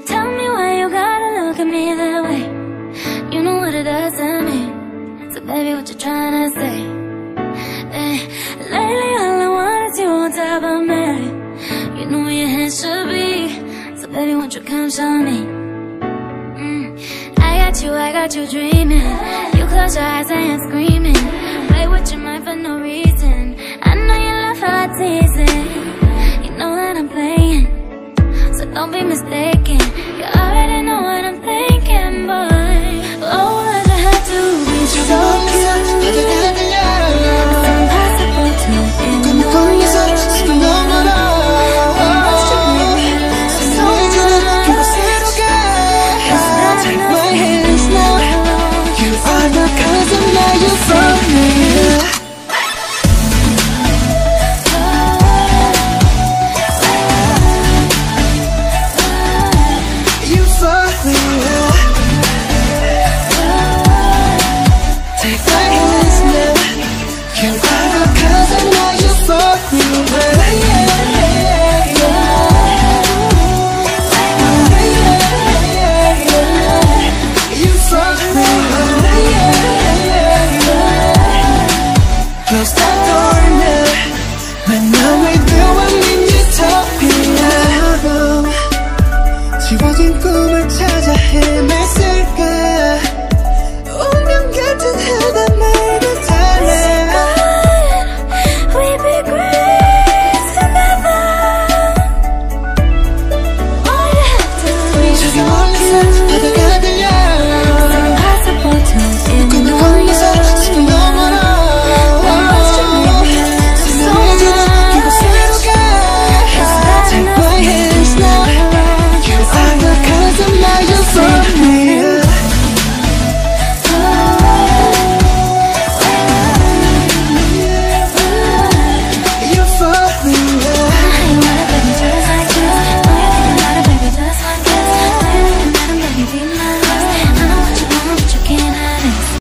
Tell me why you gotta look at me that way. You know what it does to me. So baby, what you tryna say? Hey, lately all I want is you on top of me. You know where your hands should be. So baby, won't you come show me? I got you dreaming. You close your eyes and you're screaming. Play with your mind for no reason. I know you love how I tease it.